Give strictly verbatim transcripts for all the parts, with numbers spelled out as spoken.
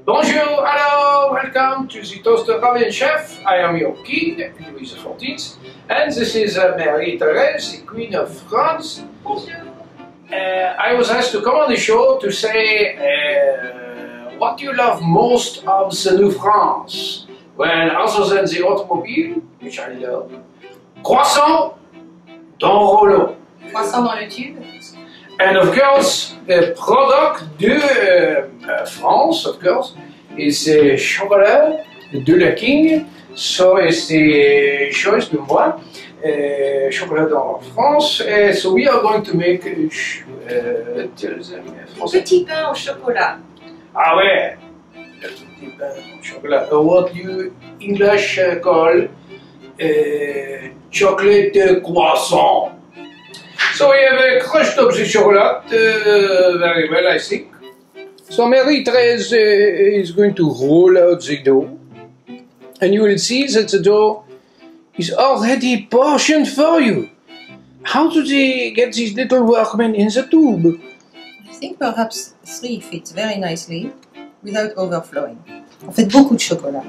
Bonjour, hello, welcome to the Toaster Oven Chef. I am your king, Louis the fourteenth, and this is uh, Marie-Thérèse, the Queen of France. Bonjour. Uh, I was asked to come on the show to say uh, what you love most of the New France. Well, other than the automobile, which I love, croissant dans rouleau. Croissant dans le tube. And of course, the product de uh, France, of course, is the chocolat de la King. So it's the choice de moi, uh, chocolat dans France. Uh, so we are going to make uh, Petit pain au chocolat. Ah ouais, le petit pain au chocolat. Uh, what you English uh, call uh, chocolate de croissant. So we have uh, crushed up the chocolate uh, very well, I think. So Marie-Thérèse uh, is going to roll out the dough, and you will see that the dough is already portioned for you. How do they get these little workmen in the tube? I think perhaps three fits very nicely without overflowing. On fait beaucoup de chocolat,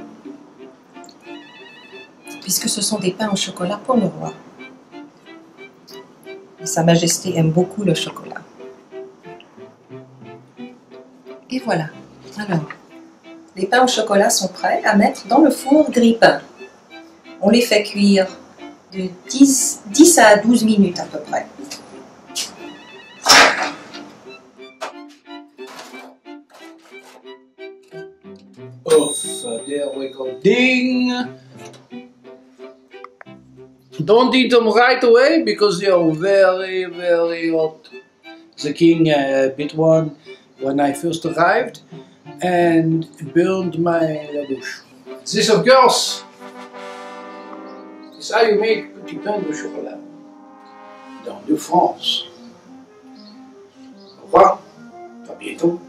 puisque ce sont des pains au chocolat pour le roi. Et Sa Majesté aime beaucoup le chocolat. Et voilà. Alors, les pains au chocolat sont prêts à mettre dans le four grille-pain. On les fait cuire de dix, dix à douze minutes à peu près. Off, there we go. Ding! Don't eat them right away because they are very, very hot. The king uh, bit one when I first arrived and burned my bouche. This, of course, is how you make petit pain de chocolat dans New France. Au revoir, à bientôt.